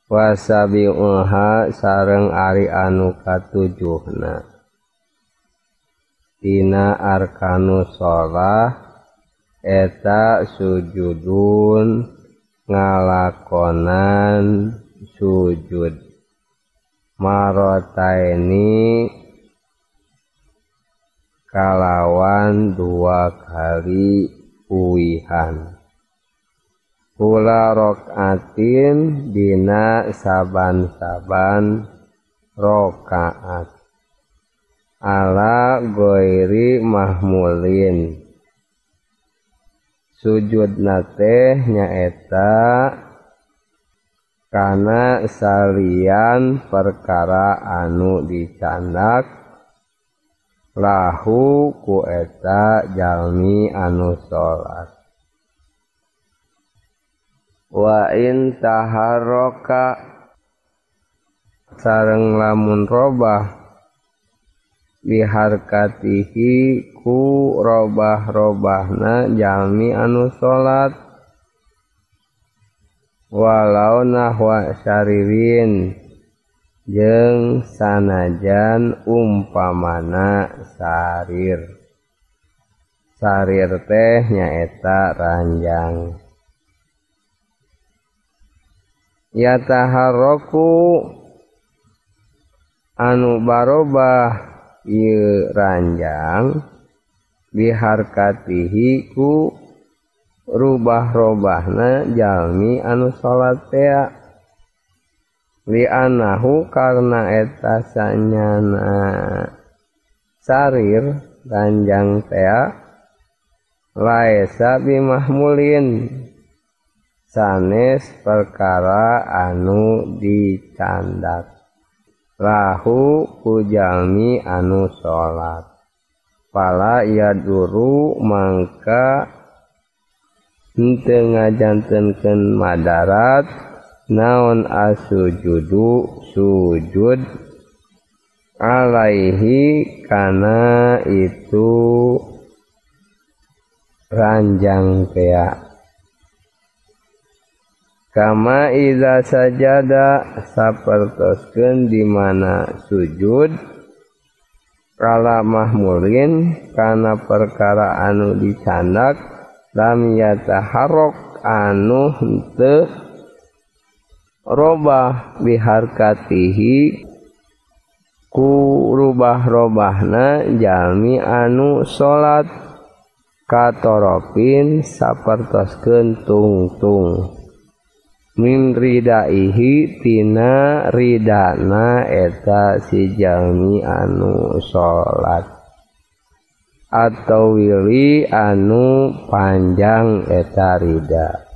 wasabi'uha sareng ari anu katujuhna tina arkanu shalah eta sujudun ngalakonan sujud marotaini kalawan 2 kali uwihan kula rokaatin dina saban-saban rokaat ala goiri mahmulin sujudna teh nyaeta kana salian perkara anu dicandak lahu ku eta jalmi anu salat wa in taharroka sareng lamun robah biharkatihi ku robah-robahna jalmi anu salat walau nahwa syaririn jeung sanajan umpamana sarir teh nyaeta ranjang yataharroku anu barobah ieu ranjang biharkatihi ku rubah-robahna jalmi anu salat teh li anahu karna eta sanyana sarir ranjang teh laesa bimahmulin sanes perkara anu dicandak lahu ku jalmi anu salat pala yaduru mangka henteu ngajantenkeun madarat naon asujudu sujud alaihi kana itu ranjang teh kama iza sajada sapertoskeun di mana sujud kala mahmulin kana perkara anu dicandak lam yataharrok anu henteu robah biharkatihi ku rubah-robahna jalmi anu salat katoropin sapertoskeun tungtung min ridaihi tina ridana eta si jalmi anu salat atau wili anu panjang eta rida